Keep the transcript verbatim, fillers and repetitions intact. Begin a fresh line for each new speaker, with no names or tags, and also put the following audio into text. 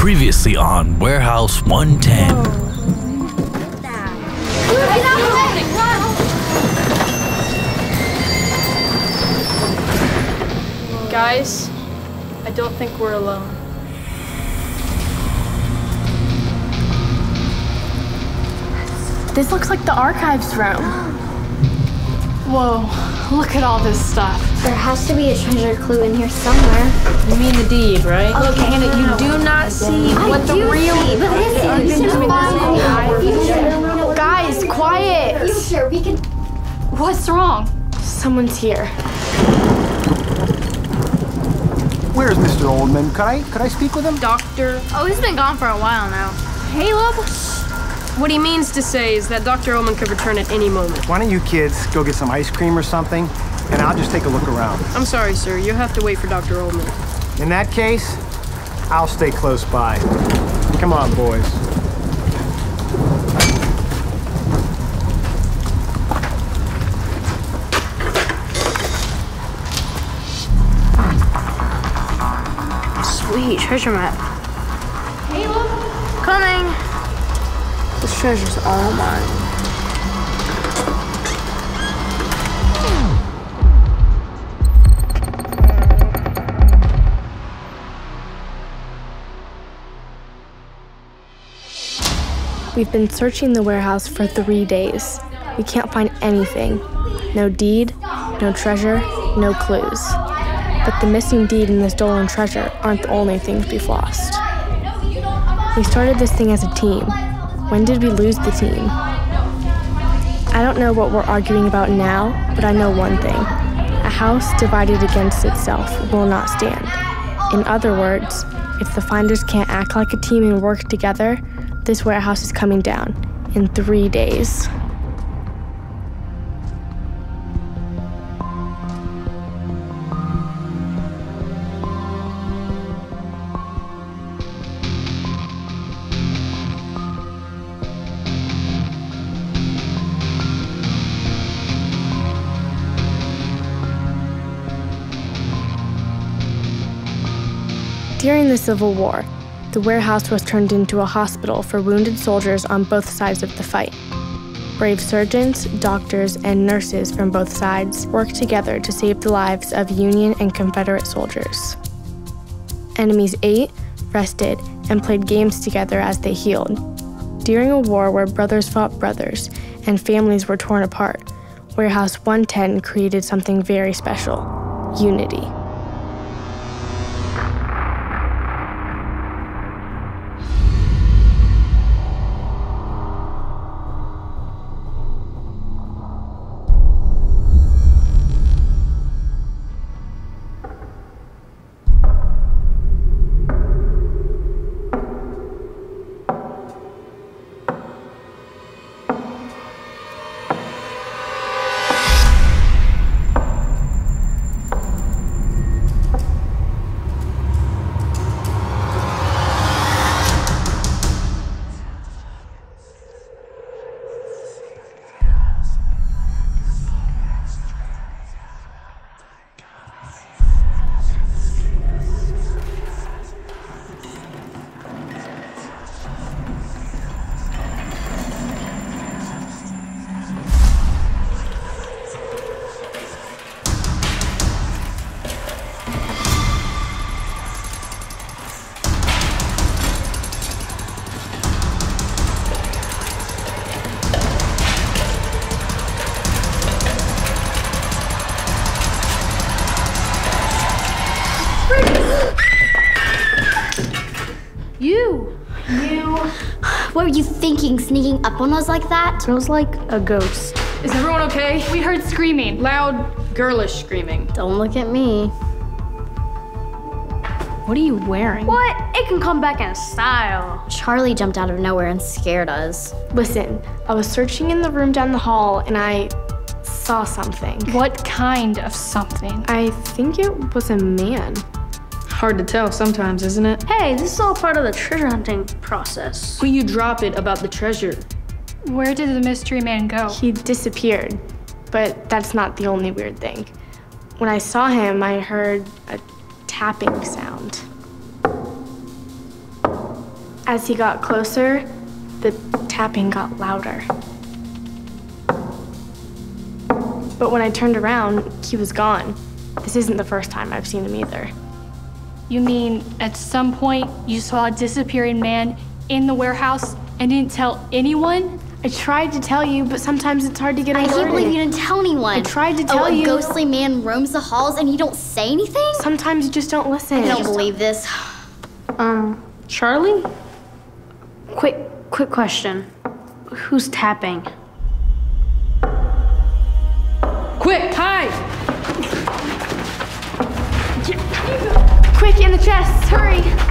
Previously on Warehouse one ten.
Guys, I don't think we're alone.
This looks like the archives room. Whoa, look at all this stuff.
There has to be a treasure clue in here somewhere.
You mean the deed, right?
Okay.
Look, Hannah, you do not see
I
what the
do
real...
see, but listen,
Guys, quiet!
You sure we can...
What's wrong? Someone's here.
Where's Mister Oldman? Could I could I speak with him?
Doctor.
Oh, he's been gone for a while now. Caleb?
What he means to say is that Doctor Oldman could return at any moment.
Why don't you kids go get some ice cream or something, and I'll just take a look around.
I'm sorry, sir. You'll have to wait for Doctor Oldman.
In that case, I'll stay close by. Come on, boys.
Sweet treasure map. Caleb? Coming. This treasure's all mine. We've been searching the warehouse for three days. We can't find anything. No deed, no treasure, no clues. But the missing deed and the stolen treasure aren't the only things we've lost. We started this thing as a team. When did we lose the team? I don't know what we're arguing about now, but I know one thing. A house divided against itself will not stand. In other words, if the finders can't act like a team and work together, this warehouse is coming down in three days. During the Civil War, the warehouse was turned into a hospital for wounded soldiers on both sides of the fight. Brave surgeons, doctors, and nurses from both sides worked together to save the lives of Union and Confederate soldiers. Enemies ate, rested, and played games together as they healed. During a war where brothers fought brothers and families were torn apart, Warehouse one ten created something very special: unity. You! You!
What were you thinking, sneaking up on us like that?
Smells like a ghost.
Is everyone okay?
We heard screaming.
Loud, girlish screaming.
Don't look at me.
What are you wearing?
What? It can come back in style.
Charlie jumped out of nowhere and scared us.
Listen, I was searching in the room down the hall and I saw something.
What kind of something?
I think it was a man.
Hard to tell sometimes, isn't it?
Hey, this is all part of the treasure hunting process.
When you drop it about the treasure.
Where did the mystery man go?
He disappeared, but that's not the only weird thing. When I saw him, I heard a tapping sound. As he got closer, the tapping got louder. But when I turned around, he was gone. This isn't the first time I've seen him either.
You mean at some point you saw a disappearing man in the warehouse and didn't tell anyone?
I tried to tell you, but sometimes it's hard to get a
I
word
can't believe
in.
you didn't tell anyone.
I tried to tell
oh, a
you.
ghostly man roams the halls and you don't say anything?
Sometimes you just don't listen.
I don't believe this.
Um, Charlie? Quick, quick question. Who's tapping? Quick, hide!
Quick, in the chest, hurry!